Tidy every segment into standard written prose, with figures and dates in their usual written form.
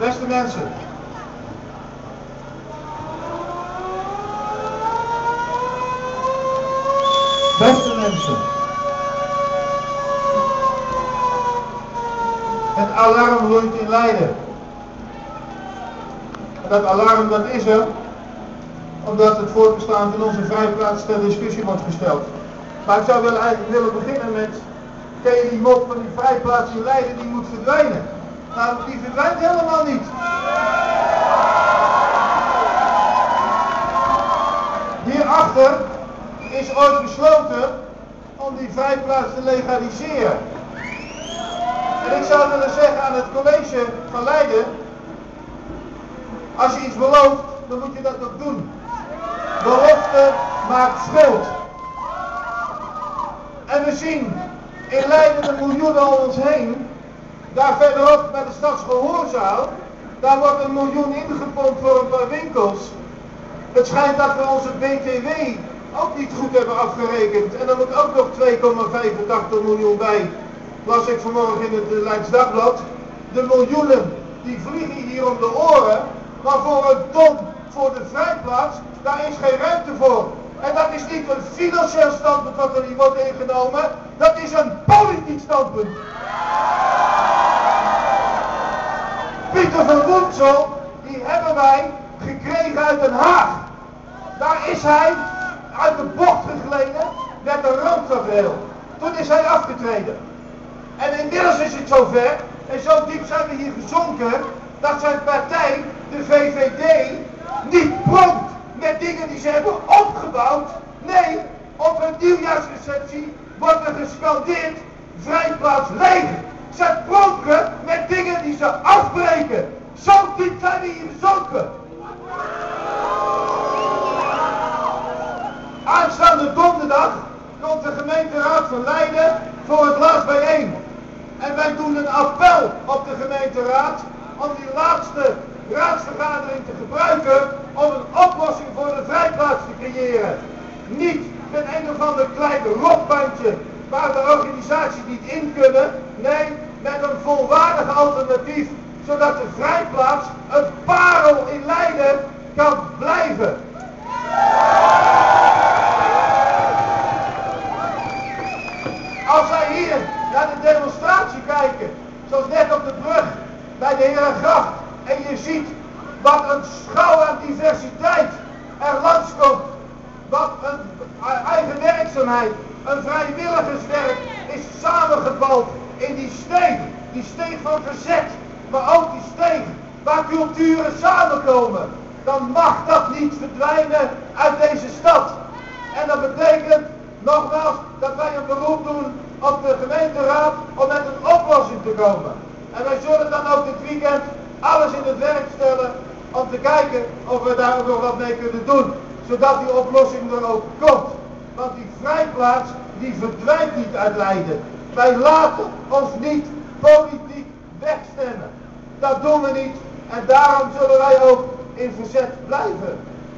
Beste mensen. Beste mensen. Het alarm loeit in Leiden. Dat alarm dat is er omdat het voortbestaan van onze vrijplaats ter discussie wordt gesteld. Maar ik zou willen beginnen met, ken je die mop van die vrijplaats in Leiden die moet verdwijnen? Nou, die verdwijnt helemaal niet. Hierachter is ooit besloten om die vrijplaats te legaliseren. En ik zou willen zeggen aan het college van Leiden, als je iets belooft, dan moet je dat ook doen. Belofte maakt schuld. En we zien in Leiden de miljoenen om ons heen. Daar verderop bij de Stadsgehoorzaal, daar wordt 1 miljoen ingepompt voor een paar winkels. Het schijnt dat we onze BTW ook niet goed hebben afgerekend. En er moet ook nog 2,85 miljoen bij. Las ik vanmorgen in het Leids Dagblad. De miljoenen die vliegen hier om de oren. Maar voor een ton voor de vrijplaats, daar is geen ruimte voor. En dat is niet een financieel standpunt wat er niet wordt ingenomen. Dat is een politiek standpunt. Pieter van Woensel, die hebben wij gekregen uit Den Haag. Daar is hij uit de bocht gegleden met een randtafereel. Toen is hij afgetreden. En inmiddels is het zover, en zo diep zijn we hier gezonken, dat zijn partij, de VVD, niet pronkt met dingen die ze hebben opgebouwd. Nee, op een nieuwjaarsreceptie wordt er gescandeerd, vrijplaats leeg. Ze pronken met dingen die ze afbreken. Zo diep zijn we hier gezonken. Aanstaande donderdag komt de gemeenteraad van Leiden voor het laatst bijeen. En wij doen een appel op de gemeenteraad om die laatste raadsvergadering te gebruiken om een oplossing voor de vrijplaats te creëren. Niet met een of ander kleine rotbandje waar de organisaties niet in kunnen. Nee, met een volwaardig alternatief, zodat de vrijplaats een parel in Leiden kan blijven. Als wij hier naar de demonstratie kijken, zoals net op de brug bij de Herengracht, en je ziet wat een schouw aan diversiteit er langskomt, wat een eigen werkzaamheid, een vrijwilligerswerk is samengebald in die steeg van verzet, maar ook die steeg waar culturen samenkomen, dan mag dat niet verdwijnen uit deze stad. En dat betekent nogmaals dat wij een beroep doen op de gemeenteraad om met een oplossing te komen. En wij zullen dan ook dit weekend alles in het werk stellen om te kijken of we daar nog wat mee kunnen doen. Zodat die oplossing er ook komt. Want die vrijplaats die verdwijnt niet uit Leiden. Wij laten ons niet politiek wegstemmen. Dat doen we niet. En daarom zullen wij ook in verzet blijven.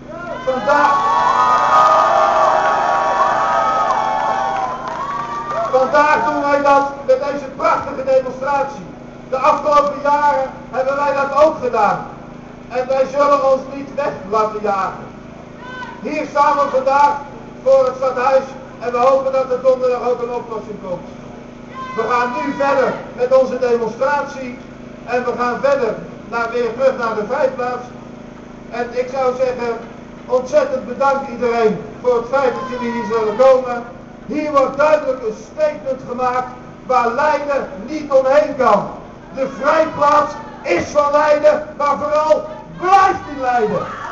Vandaag doen wij dat met deze prachtige demonstratie. De afgelopen jaren hebben wij dat ook gedaan. En wij zullen ons niet weg laten jagen. Hier staan we vandaag voor het stadhuis en we hopen dat er donderdag ook een oplossing komt. We gaan nu verder met onze demonstratie en we gaan verder weer terug naar de vrijplaats. En ik zou zeggen, ontzettend bedankt iedereen voor het feit dat jullie hier zullen komen. Hier wordt duidelijk een statement gemaakt waar Leiden niet omheen kan. De vrijplaats is van Leiden, maar vooral blijft in Leiden.